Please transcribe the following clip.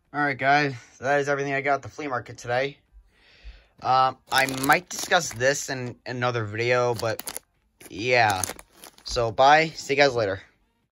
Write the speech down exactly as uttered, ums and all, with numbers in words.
Alright guys, that is everything I got at the flea market today. Um, I might discuss this in another video, but yeah. So bye, see you guys later.